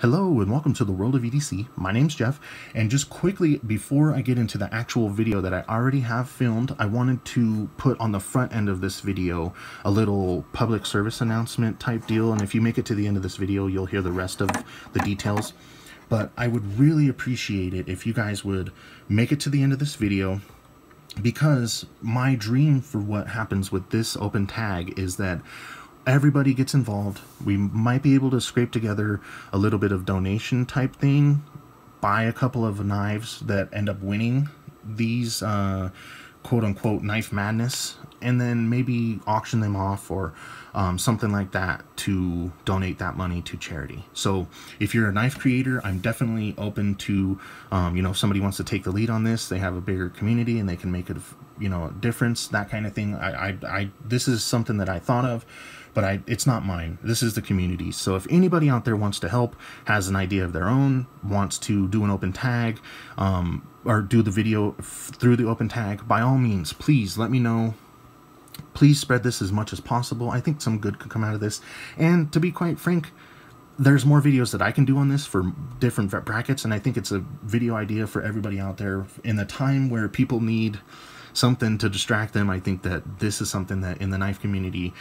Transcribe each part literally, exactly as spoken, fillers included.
Hello and welcome to the world of E D C. My name's Jeff, and just quickly before I get into the actual video that I already have filmed, I wanted to put on the front end of this video a little public service announcement type deal, and if you make it to the end of this video you'll hear the rest of the details. But I would really appreciate it if you guys would make it to the end of this video, because my dream for what happens with this open tag is that everybody gets involved. We might be able to scrape together a little bit of donation type thing, buy a couple of knives that end up winning these uh, quote-unquote knife madness, and then maybe auction them off or um, something like that to donate that money to charity. So if you're a knife creator, I'm definitely open to, um, you know, if somebody wants to take the lead on this, they have a bigger community and they can make it, you know, a difference, that kind of thing. I, I, I this is something that I thought of, but I, it's not mine. This is the community. So if anybody out there wants to help, has an idea of their own, wants to do an open tag, um, or do the video through the open tag, by all means, please let me know. Please spread this as much as possible. I think some good could come out of this. And to be quite frank, there's more videos that I can do on this for different brackets, and I think it's a video idea for everybody out there. In the time where people need something to distract them, I think that this is something that in the knife community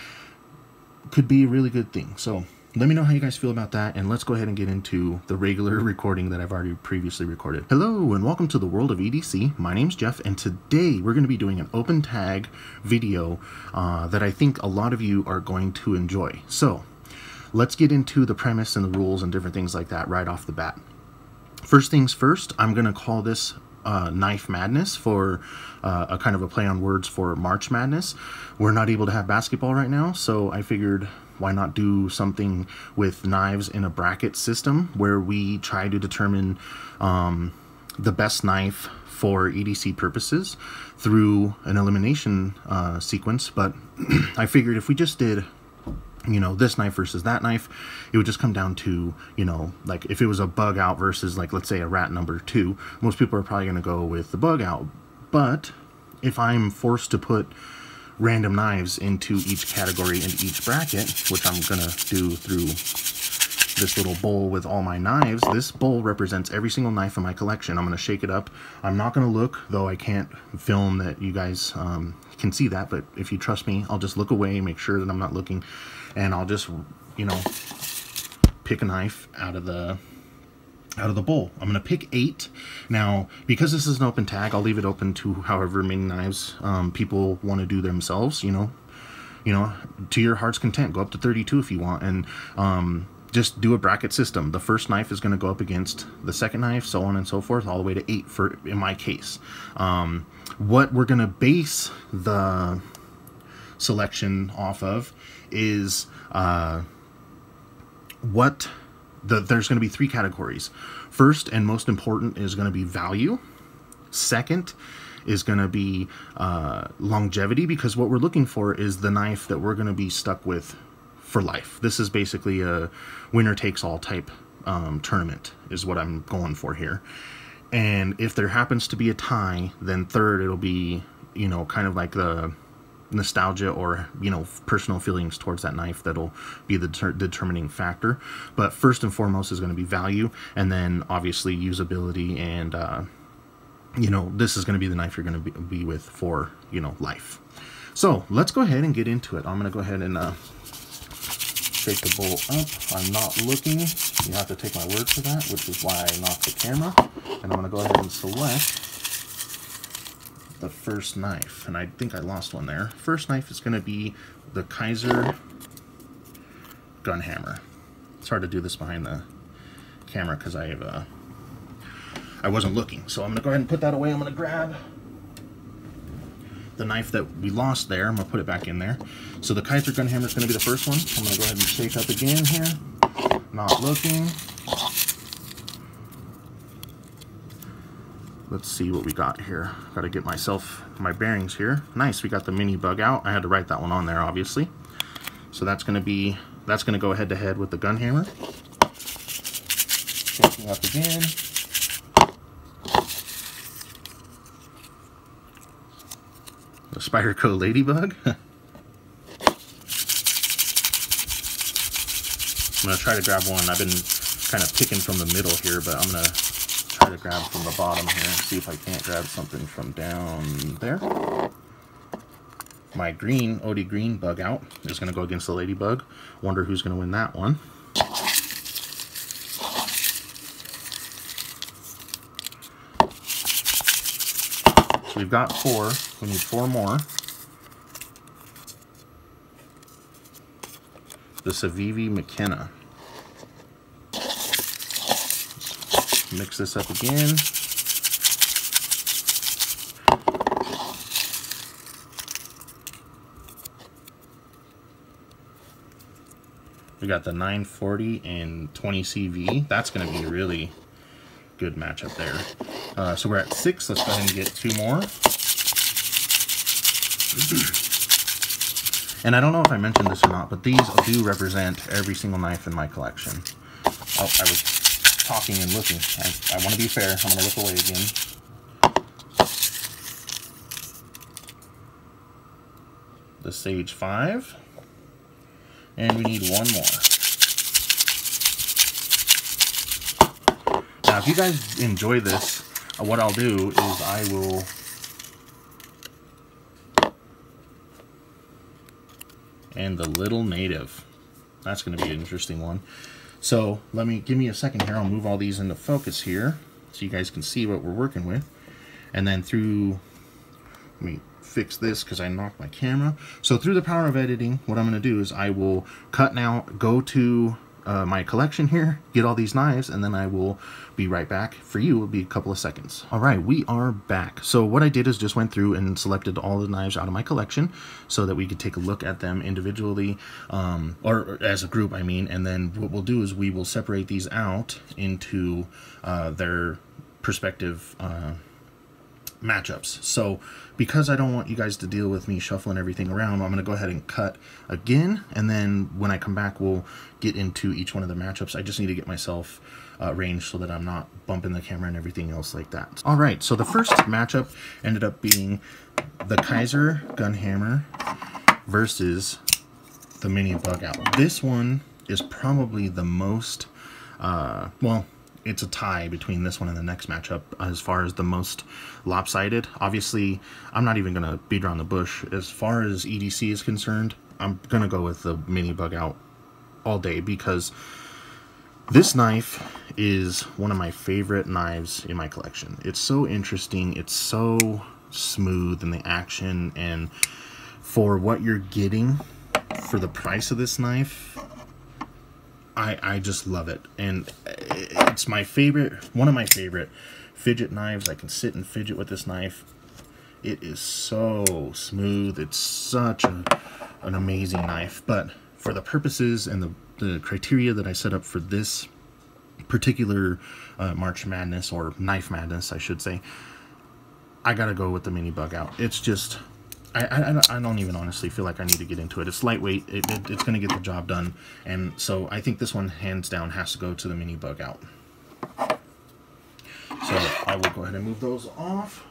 could be a really good thing. So let me know how you guys feel about that, and let's go ahead and get into the regular recording that I've already previously recorded. Hello and welcome to the world of E D C. My name's Jeff, and today we're going to be doing an open tag video uh, that I think a lot of you are going to enjoy. So let's get into the premise and the rules and different things like that right off the bat. First things first, I'm going to call this Uh, Knife Madness for uh, a kind of a play on words for March Madness. We're not able to have basketball right now, so I figured why not do something with knives in a bracket system where we try to determine um, the best knife for E D C purposes through an elimination uh, sequence. But I figured if we just did, you know, this knife versus that knife, it would just come down to, you know, like if it was a bug out versus, like, let's say a rat number two, most people are probably going to go with the bug out. But if I'm forced to put random knives into each category and each bracket, which I'm going to do through this little bowl with all my knives, this bowl represents every single knife in my collection. I'm going to shake it up. I'm not going to look, though I can't film that you guys um, can see that, but if you trust me, I'll just look away, make sure that I'm not looking, and I'll just, you know, pick a knife out of the out of the bowl. I'm going to pick eight. Now, because this is an open tag, I'll leave it open to however many knives um, people want to do themselves, you know, you know, to your heart's content. Go up to thirty-two if you want, and um, just do a bracket system. The first knife is going to go up against the second knife, so on and so forth, all the way to eight for in my case. Um, what we're going to base the selection off of is uh, what the there's going to be three categories. First and most important is going to be value. Second is going to be uh, longevity, because what we're looking for is the knife that we're going to be stuck with for life. This is basically a winner takes all type um, tournament is what I'm going for here. And if there happens to be a tie, then third it'll be, you know, kind of like the nostalgia or, you know, personal feelings towards that knife that'll be the deter determining factor. But first and foremost is going to be value, and then obviously usability, and uh, you know, this is going to be the knife you're going to be, be with for, you know, life. So let's go ahead and get into it. I'm going to go ahead and uh, shake the bowl up. I'm not looking. You have to take my word for that, which is why I knocked the camera. And I'm going to go ahead and select the first knife, and I think I lost one there. First knife is going to be the Kizer gun hammer. It's hard to do this behind the camera because I have uh, I wasn't looking, so I'm going to go ahead and put that away. I'm going to grab the knife that we lost there. I'm going to put it back in there. So the Kizer gun hammer is going to be the first one. I'm going to go ahead and shake up again here. Not looking. Let's see what we got here. Got to get myself my bearings here. Nice, we got the mini bug out. I had to write that one on there, obviously. So that's going to be, that's going to go head to head with the gun hammer. Shaking up again. The Spyderco Ladybug. I'm going to try to grab one. I've been kind of picking from the middle here, but I'm going to try to grab from the bottom here and see if I can't grab something from down there. My green, O D green bug out is going to go against the ladybug. Wonder who's going to win that one. So we've got four. We need four more. The Civivi McKenna. Mix this up again. We got the nine forty and twenty C V. That's going to be a really good matchup there. Uh, so we're at six. Let's go ahead and get two more. And I don't know if I mentioned this or not, but these do represent every single knife in my collection. Oh, I was talking and looking. I, I want to be fair. I'm going to look away again. The Sage five. And we need one more. Now, if you guys enjoy this, uh, what I'll do is I will... And the Little Native. That's going to be an interesting one. So, let me, give me a second here. I'll move all these into focus here so you guys can see what we're working with. And then through... Let me fix this because I knocked my camera. So through the power of editing, what I'm going to do is I will cut now, go to uh, my collection here, get all these knives, and then I will be right back. For you, it'll be a couple of seconds. All right, we are back. So what I did is just went through and selected all the knives out of my collection so that we could take a look at them individually, um, or as a group, I mean, and then what we'll do is we will separate these out into uh, their perspective uh, matchups. So because I don't want you guys to deal with me shuffling everything around, I'm going to go ahead and cut again, and then when I come back we'll get into each one of the matchups. I just need to get myself uh, ranged so that I'm not bumping the camera and everything else like that. Alright, so the first matchup ended up being the Kizer Gunhammer versus the Mini Bug Out. This one is probably the most, uh, well, it's a tie between this one and the next matchup as far as the most lopsided. Obviously, I'm not even going to beat around the bush. As far as E D C is concerned, I'm going to go with the Mini Bug Out all day because this knife is one of my favorite knives in my collection. It's so interesting. It's so smooth in the action, and for what you're getting for the price of this knife, I, I just love it, and it's my favorite, one of my favorite fidget knives. I can sit and fidget with this knife. It is so smooth. It's such a, an amazing knife, but for the purposes and the, the criteria that I set up for this particular uh, March Madness, or Knife Madness, I should say, I gotta go with the Mini Bug Out. It's just... I, I, I don't even honestly feel like I need to get into it. It's lightweight. It, it, it's going to get the job done. And so I think this one, hands down, has to go to the Mini Bug Out. So I will go ahead and move those off.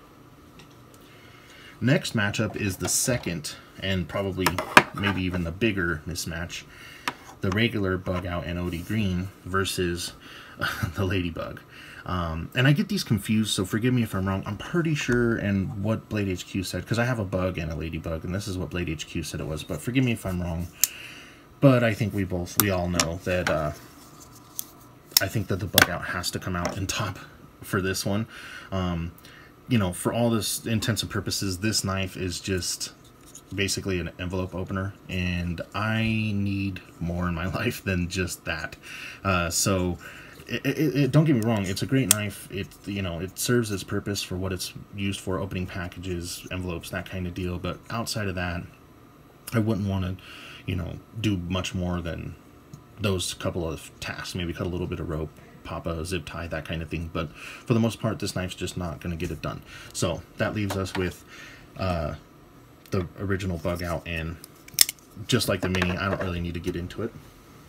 Next matchup is the second, and probably maybe even the bigger mismatch. The regular Bug Out and O D Green versus uh, the Ladybug. Um, and I get these confused, so forgive me if I'm wrong. I'm pretty sure, and what Blade H Q said, because I have a bug and a ladybug, and this is what Blade H Q said it was, but forgive me if I'm wrong. But I think we both, we all know that, uh, I think that the Bug Out has to come out in top for this one. Um, you know, for all this intents and purposes, this knife is just basically an envelope opener, and I need more in my life than just that. Uh, so... It, it, it, don't get me wrong, it's a great knife. It, you know, it serves its purpose for what it's used for, opening packages, envelopes, that kind of deal. But outside of that, I wouldn't want to, you know, do much more than those couple of tasks. Maybe cut a little bit of rope, pop a zip tie, that kind of thing. But for the most part, this knife's just not going to get it done. So that leaves us with uh, the original Bug Out, and just like the Mini, I don't really need to get into it.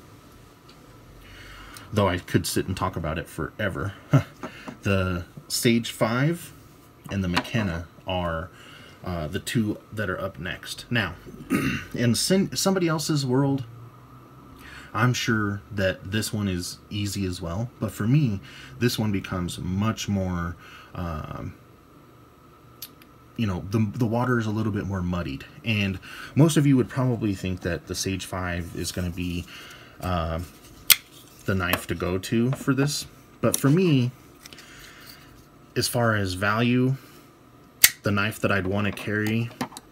Though I could sit and talk about it forever. The Sage five and the McKenna are uh, the two that are up next. Now, in somebody else's world, I'm sure that this one is easy as well, but for me, this one becomes much more, um, you know, the, the water is a little bit more muddied. And most of you would probably think that the Sage five is going to be uh, the knife to go to for this. But for me, as far as value, the knife that I'd want to carry,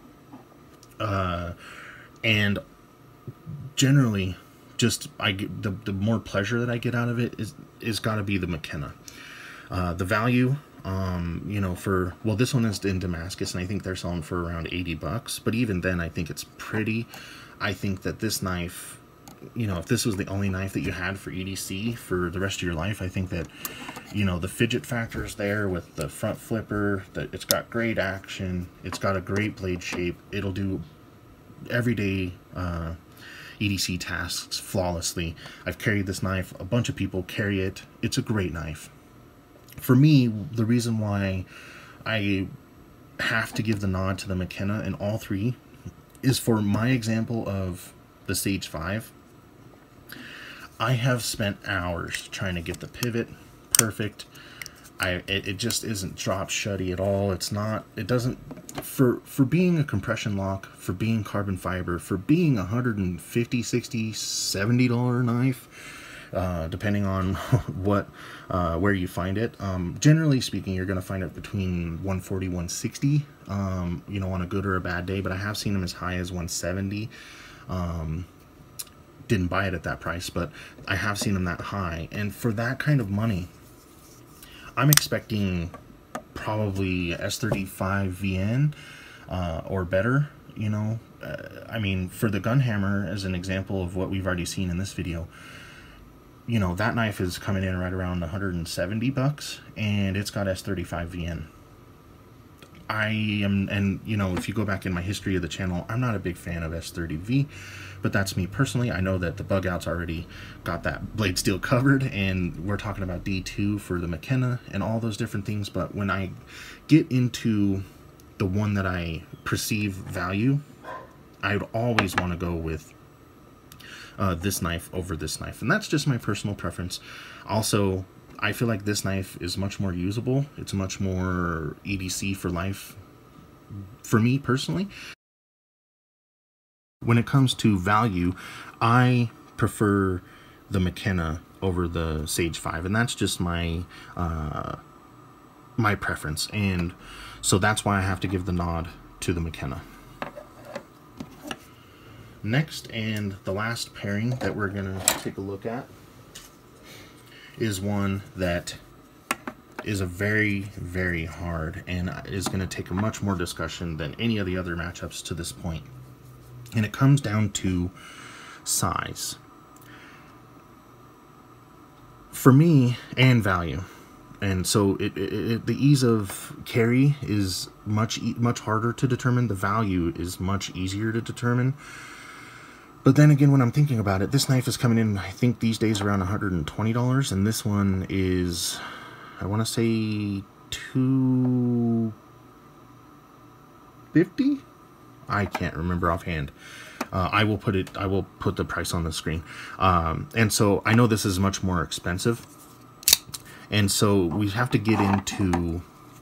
uh, and generally just I get the, the more pleasure that I get out of it is is got to be the McKenna. Uh, the value, um, you know, for, well, this one is in Damascus, and I think they're selling for around eighty bucks, but even then I think it's pretty. I think that this knife, you know, if this was the only knife that you had for E D C for the rest of your life, I think that, you know, the fidget factor is there with the front flipper, that it's got great action, it's got a great blade shape, it'll do everyday uh, E D C tasks flawlessly. I've carried this knife, a bunch of people carry it, it's a great knife. For me, the reason why I have to give the nod to the McKenna in all three is for my example of the Sage five. I have spent hours trying to get the pivot perfect. I it, it just isn't drop shutty at all. It's not, it doesn't, for for being a compression lock, for being carbon fiber, for being a one hundred fifty, sixty, seventy dollar knife, uh, depending on what uh, where you find it. Um, generally speaking, you're going to find it between one forty, one sixty, um, you know, on a good or a bad day, but I have seen them as high as one seventy. Um, didn't buy it at that price, but I have seen them that high, and for that kind of money, I'm expecting probably S thirty-five V N uh, or better, you know. Uh, I mean, for the Gunhammer, as an example of what we've already seen in this video, you know, that knife is coming in right around one hundred seventy bucks, and it's got S thirty-five V N. I am, and you know, if you go back in my history of the channel, I'm not a big fan of S thirty V, but that's me personally. I know that the Bug Out's already got that blade steel covered, and we're talking about D two for the McKenna and all those different things, but when I get into the one that I perceive value, I would always want to go with uh, this knife over this knife, and that's just my personal preference. Also, I feel like this knife is much more usable. It's much more E D C for life for me personally. When it comes to value, I prefer the McKenna over the Sage five, and that's just my uh, my preference, and so that's why I have to give the nod to the McKenna. Next, and the last pairing that we're gonna take a look at is one that is a very, very hard and is going to take a much more discussion than any of the other matchups to this point. And it comes down to size. For me, and value. And so it, it, it, the ease of carry is much, much harder to determine. The value is much easier to determine. But then again, when I'm thinking about it, this knife is coming in, I think these days, around one hundred twenty dollars, and this one is, I want to say, two fifty. I can't remember offhand. Uh, I will put it. I will put the price on the screen. Um, and so I know this is much more expensive, and so we have to get into,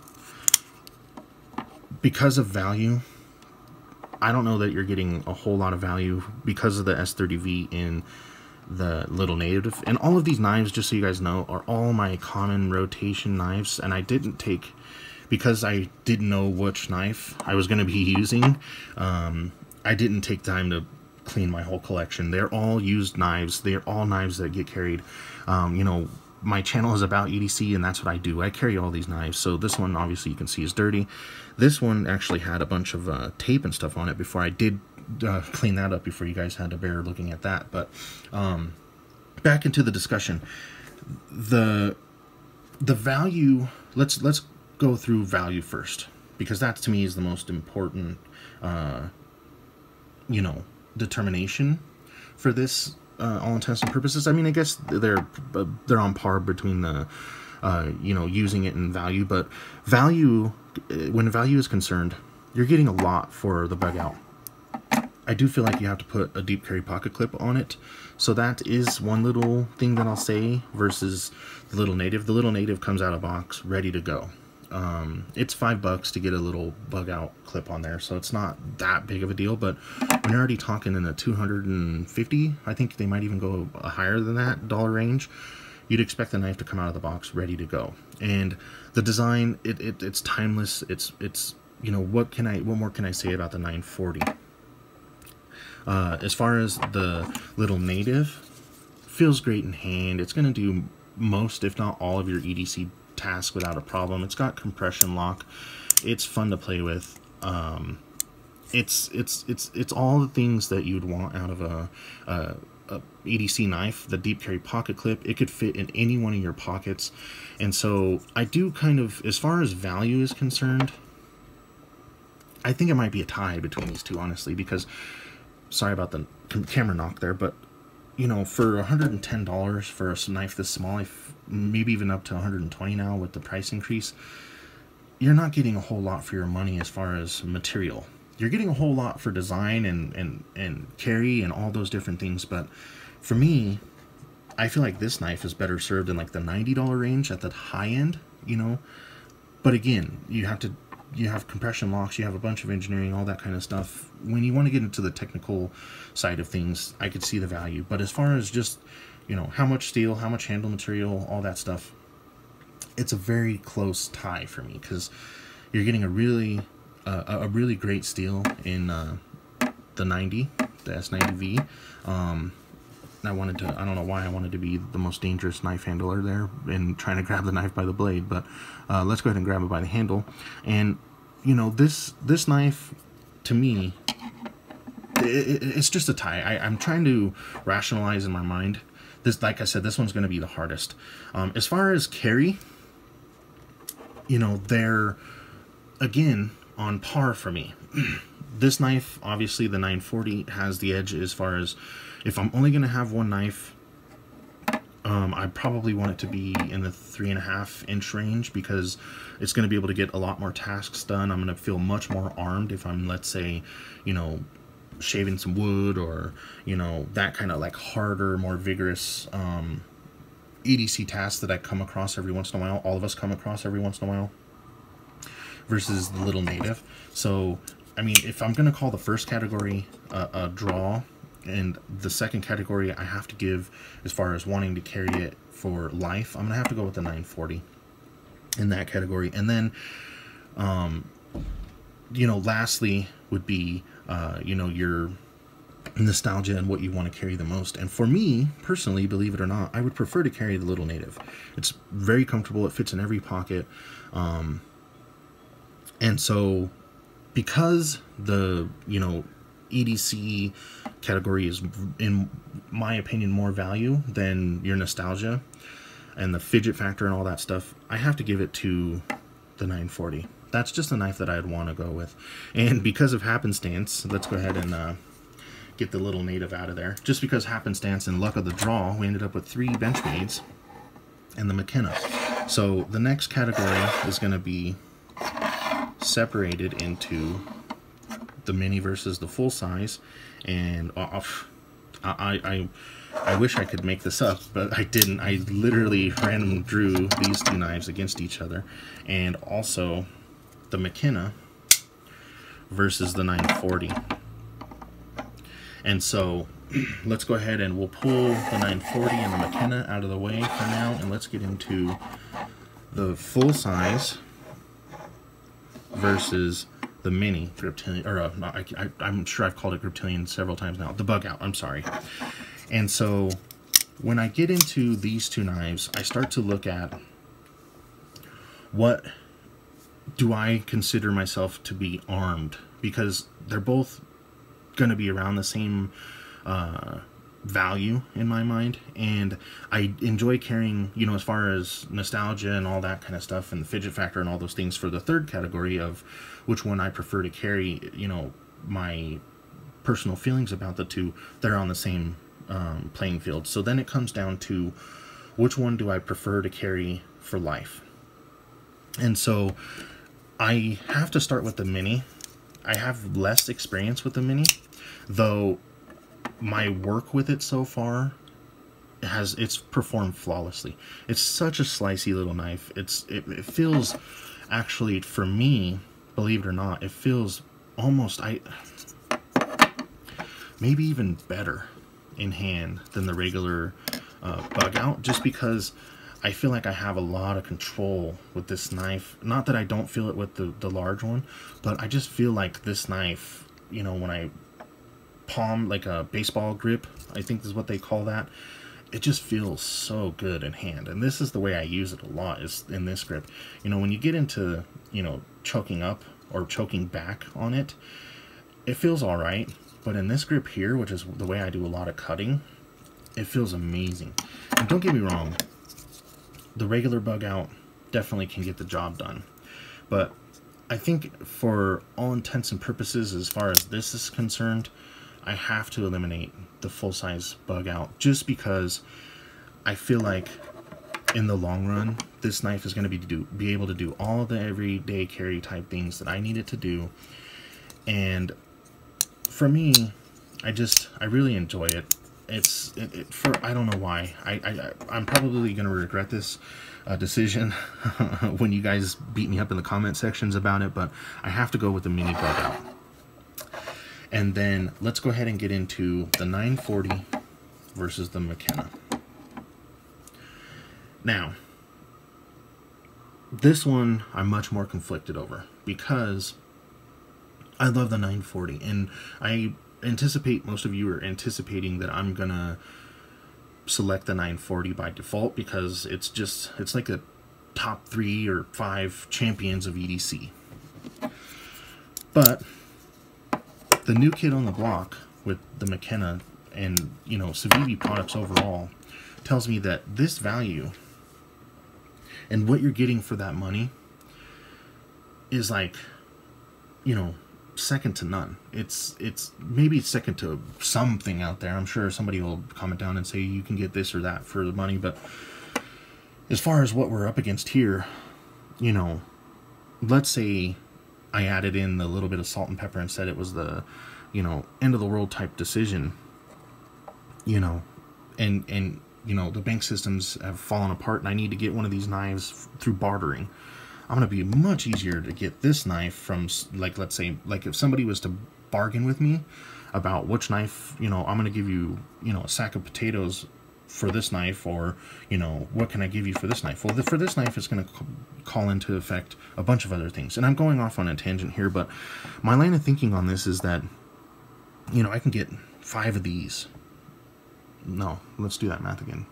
because of value, I don't know that you're getting a whole lot of value because of the S thirty V in the Little Native. And all of these knives, just so you guys know, are all my common rotation knives, and I didn't take, because I didn't know which knife I was going to be using, um, I didn't take time to clean my whole collection. They're all used knives. They're all knives that get carried. Um, you know, my channel is about E D C, and that's what I do. I carry all these knives. So this one, obviously, you can see is dirty. This one actually had a bunch of uh, tape and stuff on it before I did uh, clean that up, before you guys had to bear looking at that. But um, back into the discussion. The the value, let's let's go through value first, because that to me is the most important uh, you know, determination for this, uh, all intents and purposes. I mean, I guess they're they're on par between the uh, you know, using it and value, but value, when value is concerned, you're getting a lot for the Bug Out. I do feel like you have to put a deep carry pocket clip on it. So that is one little thing that I'll say versus the Little Native. The Little Native comes out of box ready to go. Um, it's five bucks to get a little bug out clip on there, so it's not that big of a deal. But when you're already talking in the two hundred fifty, I think they might even go higher than that dollar range, you'd expect the knife to come out of the box ready to go. And the design, it, it it's timeless. It's it's you know, what can I what more can I say about the nine forty? Uh, as far as the Little Native, feels great in hand. It's going to do most, if not all, of your E D C tasks without a problem. It's got compression lock. It's fun to play with. Um, it's it's it's it's all the things that you'd want out of a, a, a E D C knife. The deep carry pocket clip, it could fit in any one of your pockets. And so I do kind of, as far as value is concerned, I think it might be a tie between these two, honestly, because, sorry about the camera knock there, but you know, for one hundred ten dollars for a knife this small, maybe even up to one hundred twenty dollars now with the price increase, you're not getting a whole lot for your money as far as material. You're getting a whole lot for design and, and, and carry and all those different things, but for me, I feel like this knife is better served in like the ninety dollar range at the high end, you know? But again, you have to you have compression locks, you have a bunch of engineering, all that kind of stuff. When you want to get into the technical side of things, I could see the value. But as far as just, you know, how much steel, how much handle material, all that stuff, it's a very close tie for me, because you're getting a really uh, a really great steel in uh, the ninety, the S ninety V. Um, I wanted to, I don't know why I wanted to be the most dangerous knife handler there and trying to grab the knife by the blade, but uh, let's go ahead and grab it by the handle. And, you know, this this knife, to me, it, it, it's just a tie. I, I'm trying to rationalize in my mind. This, like I said, this one's going to be the hardest. Um, as far as carry, you know, they're, again, on par for me. This knife, obviously the nine forty, has the edge as far as, if I'm only going to have one knife, um, I probably want it to be in the three and a half inch range, because it's going to be able to get a lot more tasks done. I'm going to feel much more armed if I'm, let's say, you know, shaving some wood, or, you know, that kind of like harder, more vigorous um, E D C tasks that I come across every once in a while. All of us come across every once in a while, versus the Little Native. So, I mean, if I'm going to call the first category a, a draw, and the second category I have to give as far as wanting to carry it for life, I'm going to have to go with the nine forty in that category. And then, um, you know, lastly would be, uh, you know, your nostalgia and what you want to carry the most. And for me, personally, believe it or not, I would prefer to carry the Little Native. It's very comfortable. It fits in every pocket. Um, and so, because the, you know, E D C category is, in my opinion, more value than your nostalgia and the fidget factor and all that stuff, I have to give it to the nine forty. That's just a knife that I'd want to go with. And because of happenstance, let's go ahead and uh, get the Little Native out of there. Just because happenstance and luck of the draw, we ended up with three Benchmades and the McKenna. So the next category is going to be separated into the mini versus the full size. And off, I, I, I wish I could make this up, but I didn't. I literally random drew these two knives against each other, and also the McKenna versus the nine forty. And so let's go ahead and we'll pull the nine forty and the McKenna out of the way for now, and let's get into the full size versus the mini Griptilian, or uh, I, I, I'm sure I've called it Griptilian several times now. The Bug Out, I'm sorry. And so when I get into these two knives, I start to look at what do I consider myself to be armed, because they're both going to be around the same uh, value in my mind, and I enjoy carrying, you know, as far as nostalgia and all that kind of stuff, and the fidget factor and all those things. For the third category of which one I prefer to carry, you know, my personal feelings about the two, they're on the same um, playing field. So then it comes down to which one do I prefer to carry for life. And so I have to start with the mini. I have less experience with the Mini, though my work with it so far has it's performed flawlessly. It's such a slicey little knife. It's it, it feels, actually, for me, believe it or not, it feels almost I maybe even better in hand than the regular uh, bug out, just because I feel like I have a lot of control with this knife. Not that I don't feel it with the, the large one, but I just feel like this knife, you know, when I palm, like a baseball grip, I think is what they call that, it just feels so good in hand. And this is the way I use it a lot, is in this grip. You know, when you get into, you know, choking up or choking back on it, it feels all right. But in this grip here, which is the way I do a lot of cutting, it feels amazing. And don't get me wrong, the regular bug out definitely can get the job done. But I think for all intents and purposes, as far as this is concerned, I have to eliminate the full-size bug out, just because I feel like in the long run, this knife is going to be do be able to do all the everyday carry type things that I need it to do. And for me, I just I really enjoy it. It's it, it, for I don't know why. I, I I'm probably gonna regret this uh, decision when you guys beat me up in the comment sections about it, but I have to go with the Mini bug out. And then let's go ahead and get into the nine forty versus the McKenna. Now, this one I'm much more conflicted over, because I love the nine forty, and I anticipate most of you are anticipating that I'm gonna select the nine forty by default, because it's just it's like a top three or five champions of E D C. But the new kid on the block with the McKenna and, you know, Civivi products overall tells me that this value and what you're getting for that money is, like, you know, second to none. It's it's maybe it's second to something out there. I'm sure somebody will comment down and say you can get this or that for the money, but as far as what we're up against here, you know, let's say I added in the little bit of salt and pepper and said it was the, you know, end of the world type decision, you know, and and you know, the bank systems have fallen apart and I need to get one of these knives through bartering. I'm going to be much easier to get this knife from, like, let's say, like if somebody was to bargain with me about which knife, you know, I'm going to give you, you know, a sack of potatoes for this knife, or, you know, what can I give you for this knife? Well, the, for this knife, it's going to call into effect a bunch of other things. And I'm going off on a tangent here, but my line of thinking on this is that, you know, I can get five of these. No, let's do that math again.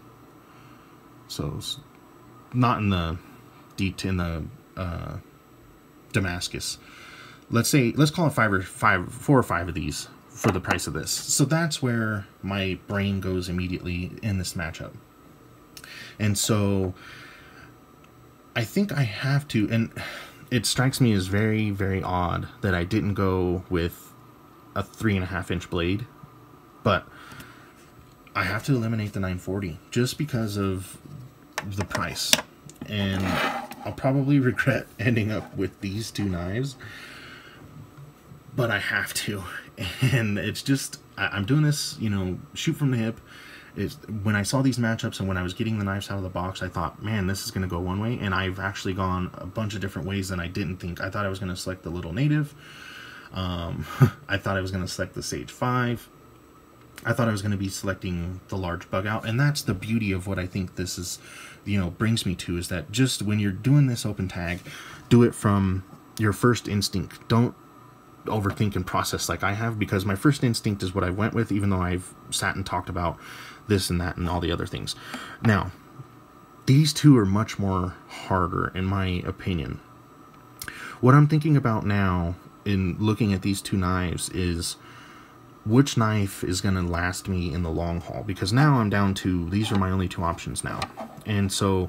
So, not in the, in the, uh, Damascus. Let's say, let's call it five or five, four or five of these for the price of this. So that's where my brain goes immediately in this matchup. And so I think I have to, and it strikes me as very, very odd that I didn't go with a three and a half inch blade, but I have to eliminate the nine forty just because of the price. And I'll probably regret ending up with these two knives, but I have to. And it's just, I, I'm doing this, you know, shoot from the hip. It's, when I saw these matchups and when I was getting the knives out of the box, I thought, man, this is going to go one way. And I've actually gone a bunch of different ways than I didn't think. I thought I was going to select the little native. Um, I thought I was going to select the Sage five. I thought I was going to be selecting the large bug out. And that's the beauty of what I think this is, you know, brings me to, is that just when you're doing this open tag, do it from your first instinct. Don't overthink and process like I have, because my first instinct is what I went with, even though I've sat and talked about this and that and all the other things. Now, these two are much more harder in my opinion. What I'm thinking about now in looking at these two knives is which knife is going to last me in the long haul, because now I'm down to, these are my only two options now. And so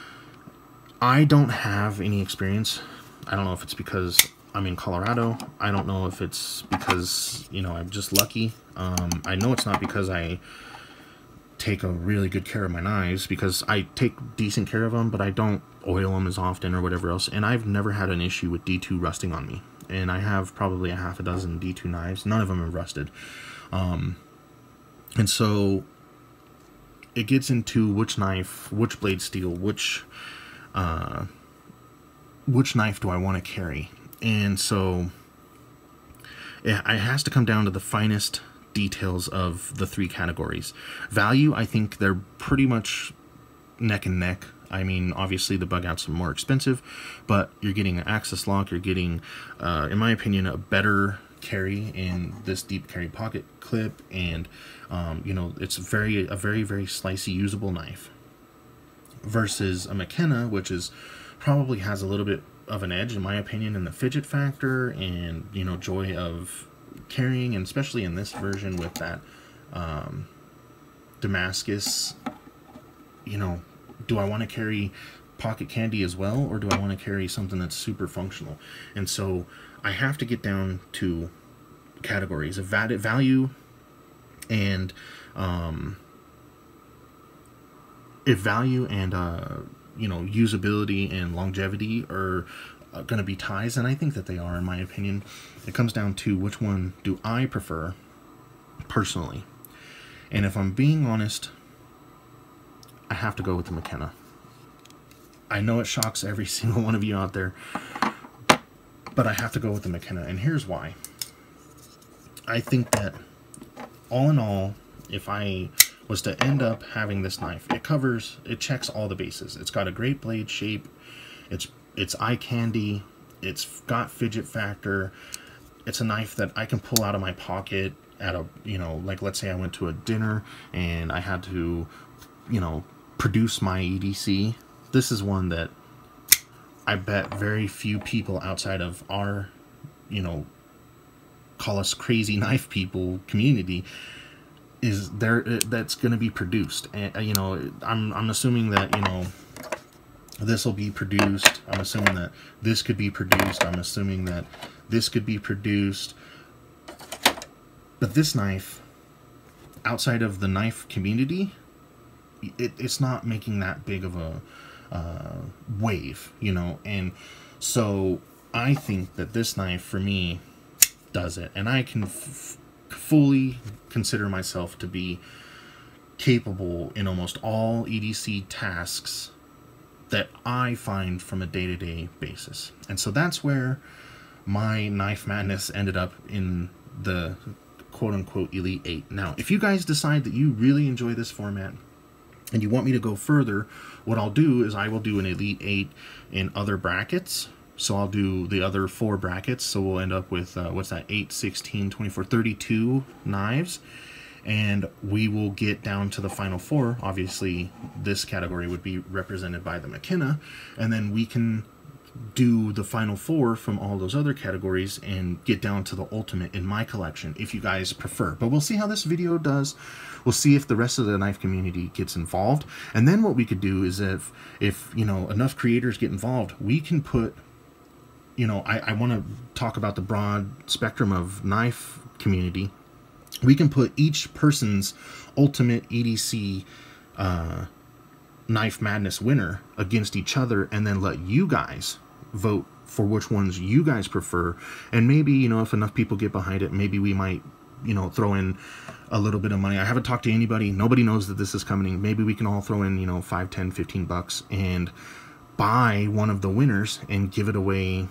I don't have any experience. I don't know if it's because I'm in Colorado. I don't know if it's because, you know, I'm just lucky. Um, I know it's not because I take a really good care of my knives, because I take decent care of them, but I don't oil them as often or whatever else. And I've never had an issue with D two rusting on me. and I have probably a half a dozen D two knives. None of them are rusted. Um, and so it gets into which knife, which blade steel, which uh, which knife do I want to carry. And so it, it has to come down to the finest details of the three categories. Value, I think they're pretty much neck and neck. I mean, obviously the bug outs are more expensive, but you're getting an access lock, you're getting, uh, in my opinion, a better carry in this deep carry pocket clip, and um, you know, it's very a very very slicey usable knife versus a McKenna, which is probably has a little bit of an edge in my opinion in the fidget factor and, you know, joy of carrying, and especially in this version with that um, Damascus. You know, do I want to carry pocket candy as well, or do I want to carry something that's super functional? And so I have to get down to categories of value and um, if value and uh, you know, usability and longevity are uh, going to be ties, and I think that they are, in my opinion. It comes down to which one do I prefer personally. And if I'm being honest, I have to go with the McKenna. I know it shocks every single one of you out there, but I have to go with the McKenna, and here's why. I think that all in all, if I was to end up having this knife, it covers, it checks all the bases. It's got a great blade shape, it's it's eye candy, it's got fidget factor, it's a knife that I can pull out of my pocket at a, you know, like let's say I went to a dinner and I had to, you know, produce my E D C. This is one that I bet very few people outside of our, you know, call us crazy knife people community is there that's going to be produced. And you know, I'm I'm assuming that, you know, this will be produced. I'm assuming that this could be produced. I'm assuming that this could be produced. But this knife, outside of the knife community, it, it's not making that big of a uh, wave, you know. And so I think that this knife for me does it, and I can f fully consider myself to be capable in almost all E D C tasks that I find from a day-to-day basis. And so that's where my Knife Madness ended up in the quote-unquote Elite eight. Now, if you guys decide that you really enjoy this format and you want me to go further, what I'll do is I will do an Elite eight in other brackets. So I'll do the other four brackets, so we'll end up with, uh, what's that, eight, sixteen, twenty-four, thirty-two knives, and we will get down to the final four. Obviously, this category would be represented by the McKenna, and then we can do the final four from all those other categories and get down to the ultimate in my collection, if you guys prefer. But we'll see how this video does. We'll see if the rest of the knife community gets involved, and then what we could do is if, if you know, enough creators get involved, we can put, you know, I, I want to talk about the broad spectrum of knife community. We can put each person's ultimate E D C uh, Knife Madness winner against each other, and then let you guys vote for which ones you guys prefer. And maybe, you know, if enough people get behind it, maybe we might, you know, throw in a little bit of money. I haven't talked to anybody. Nobody knows that this is coming. Maybe we can all throw in, you know, five, ten, fifteen bucks and buy one of the winners and give it away.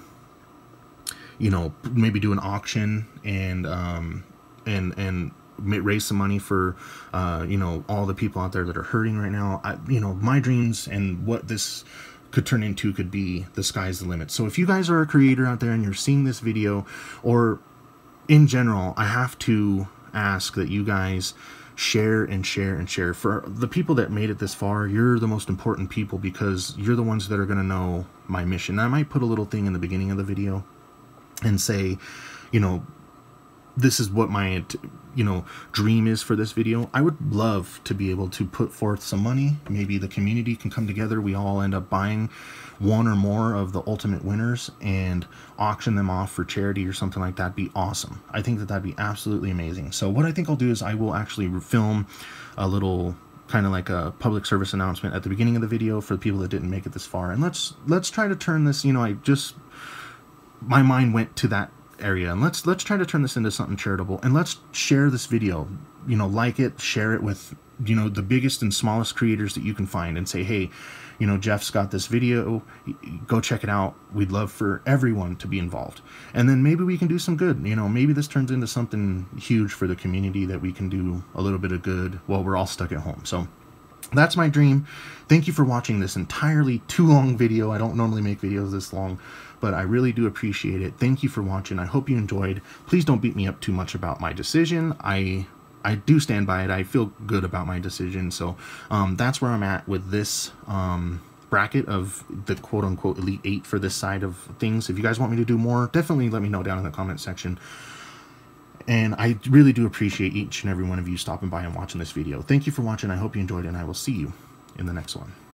You know, maybe do an auction and um, and and raise some money for uh, you know, all the people out there that are hurting right now. I, you know, my dreams and what this could turn into could be the sky's the limit. So if you guys are a creator out there and you're seeing this video, or in general, I have to ask that you guys share and share and share. For the people that made it this far, you're the most important people, because you're the ones that are going to know my mission. Now, I might put a little thing in the beginning of the video and say, you know, this is what my, you know, dream is for this video. I would love to be able to put forth some money. Maybe the community can come together. We all end up buying one or more of the ultimate winners and auction them off for charity or something like that. Be awesome. I think that that'd be absolutely amazing. So what I think I'll do is I will actually film a little kind of like a public service announcement at the beginning of the video for the people that didn't make it this far. And let's let's try to turn this, you know, I just my mind went to that area, and let's let's try to turn this into something charitable, and let's share this video. You know, like it, share it with, you know, the biggest and smallest creators that you can find, and say, hey, you know, Jeff's got this video, go check it out. We'd love for everyone to be involved, and then maybe we can do some good. You know, maybe this turns into something huge for the community, that we can do a little bit of good while we're all stuck at home. So that's my dream. Thank you for watching this entirely too long video. I don't normally make videos this long, but I really do appreciate it. Thank you for watching. I hope you enjoyed. Please don't beat me up too much about my decision. I I do stand by it. I feel good about my decision. So um, that's where I'm at with this um, bracket of the quote-unquote Elite Eight for this side of things. If you guys want me to do more, definitely let me know down in the comment section. And I really do appreciate each and every one of you stopping by and watching this video. Thank you for watching. I hope you enjoyed it, and I will see you in the next one.